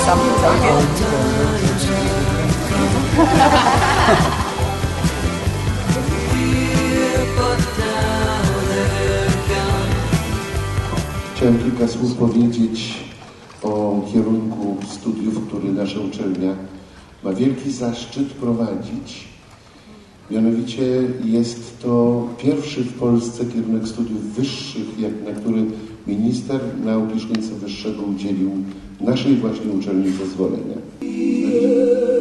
Polecam całkiem. Chciałem kilka słów powiedzieć o kierunku studiów, który nasza uczelnia ma wielki zaszczyt prowadzić. Mianowicie jest to pierwszy w Polsce kierunek studiów wyższych, na który minister nauki i szkolnictwa wyższego udzielił naszej właśnie uczelni zezwolenia.